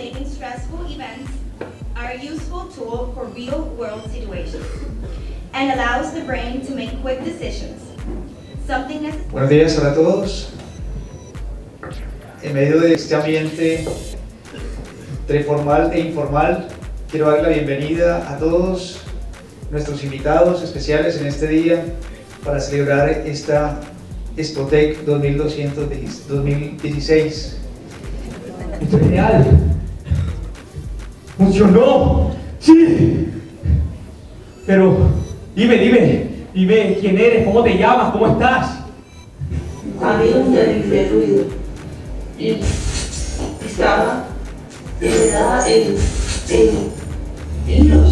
making stressful events are a useful tool for real-world situations and allows the brain to make quick decisions. Buenos días para todos. En medio de este ambiente entre formal e informal, quiero dar la bienvenida a todos nuestros invitados especiales en este día para celebrar esta Expotec 2016. Esto es real. ¡Funcionó! ¡Sí! Pero dime quién eres, cómo te llamas, cómo estás. Había un terrible ruido y estaba de verdad en los...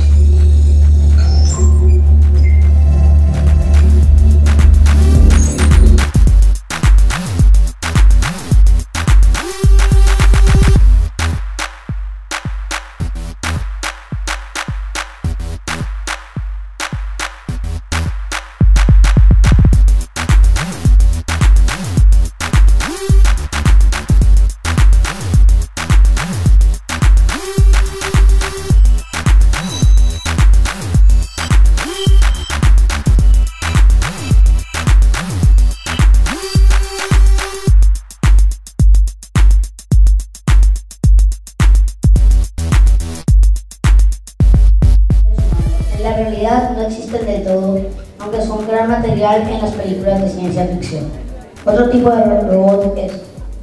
En la realidad no existen del todo, aunque son un gran material en las películas de ciencia ficción. Otro tipo de robot es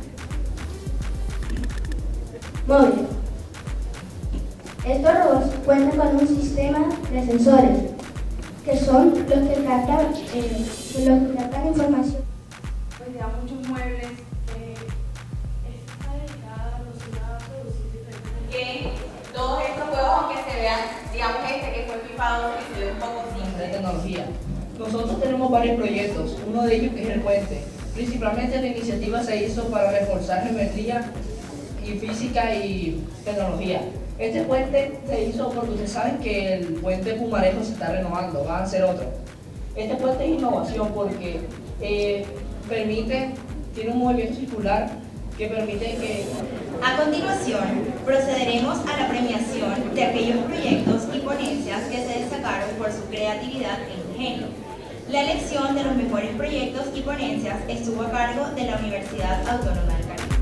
móvil. Estos robots cuentan con un sistema de sensores que son los que captan información. Pues ya muchos muebles está dedicada a producir diferentes. Que todos estos juegos, aunque se vean, digamos este que fue flipado, que se ve un poco simple. De tecnología. Nosotros tenemos varios proyectos, uno de ellos que es el puente. Principalmente la iniciativa se hizo para reforzar geometría y física y tecnología. Este puente se hizo porque ustedes saben que el puente Pumarejo se está renovando, va a ser otro. Este puente es innovación porque tiene un movimiento circular que permite que... A continuación, procederemos a la premiación de aquellos proyectos y ponencias que se destacaron por su creatividad e ingenio. La elección de los mejores proyectos y ponencias estuvo a cargo de la Universidad Autónoma del Caribe.